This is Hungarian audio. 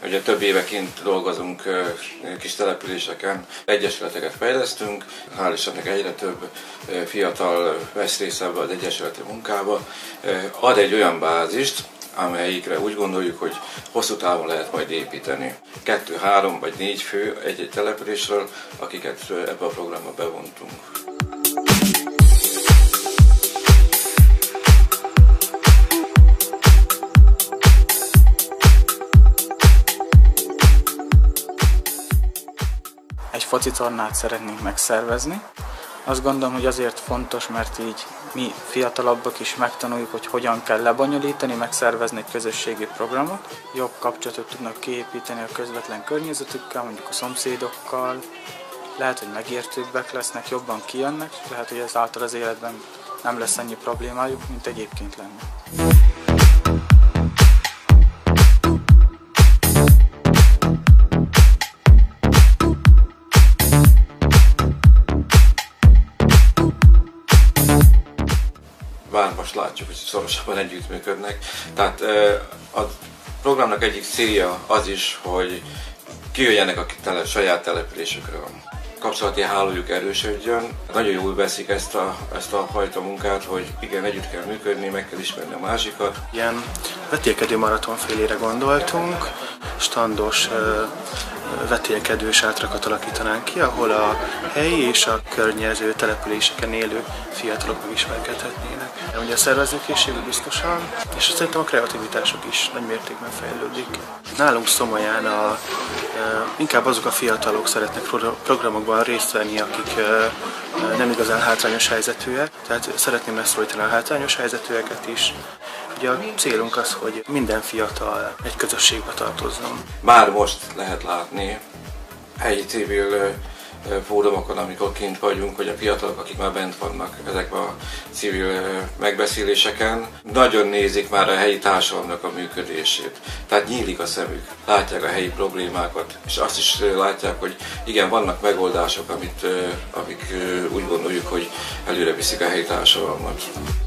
Ugye több éveként dolgozunk kis településeken, egyesületeket fejlesztünk, hál' Istennek egyre több fiatal vesz részt ebbe az egyesületi munkába. Ad egy olyan bázist, amelyikre úgy gondoljuk, hogy hosszú távon lehet majd építeni. 2, 3 vagy 4 fő egy-egy településről, akiket ebbe a programba bevontunk. Egy focitornát szeretnénk megszervezni. Azt gondolom, hogy azért fontos, mert így mi fiatalabbak is megtanuljuk, hogy hogyan kell lebonyolítani, megszervezni egy közösségi programot. Jobb kapcsolatot tudnak kiépíteni a közvetlen környezetükkel, mondjuk a szomszédokkal. Lehet, hogy megértőbbek lesznek, jobban kijönnek, lehet, hogy ezáltal az életben nem lesz annyi problémájuk, mint egyébként lenne. Bár most látjuk, hogy szorosabban együttműködnek. Tehát a programnak egyik célja az is, hogy kijöjjenek a saját településükről. Kapcsolati hálójuk erősödjön. Nagyon jól veszik ezt a fajta munkát, hogy igen, együtt kell működni, meg kell ismerni a másikat. Ilyen vetélkedő maratonfélére gondoltunk, standos vetélkedős átrakat alakítanánk ki, ahol a helyi és a környező településeken élő fiatalok megismerkedhetnének. Ugye a szervezőkészségük biztosan, és szerintem a kreativitásuk is nagy mértékben fejlődik. Nálunk Szomolyán inkább azok a fiatalok szeretnek programokban részt venni, akik nem igazán hátrányos helyzetűek, tehát szeretném megszólítani a hátrányos helyzetűeket is. Ugye a célunk az, hogy minden fiatal egy közösségbe tartozzon. Már most lehet látni helyi civil fórumokon, amikor kint vagyunk, hogy a fiatalok, akik már bent vannak ezekben a civil megbeszéléseken, nagyon nézik már a helyi társadalomnak a működését. Tehát nyílik a szemük, látják a helyi problémákat, és azt is látják, hogy igen, vannak megoldások, amik úgy gondoljuk, hogy előre viszik a helyi társadalmat.